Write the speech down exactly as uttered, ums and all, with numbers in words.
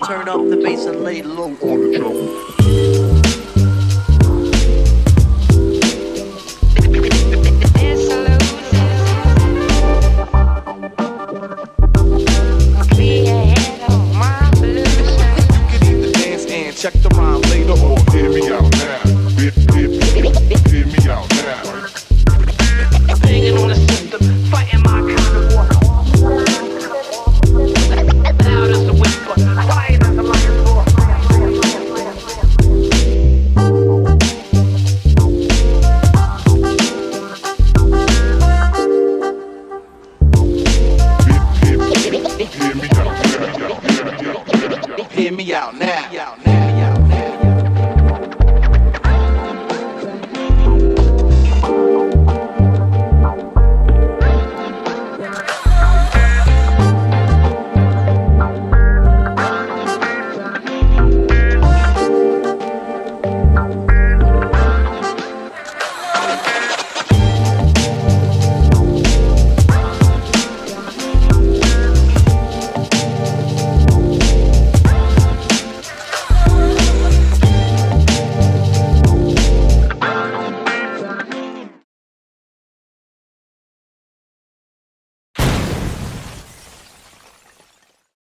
turn up the bass and lay low on the drum. Check the rhyme later or hear me out now. Hear, hear, hear me out now. Banging on the system, fighting my kind of war. Loud as a whisper, quiet as a lion's roar. Hear me out now. Hear me out now.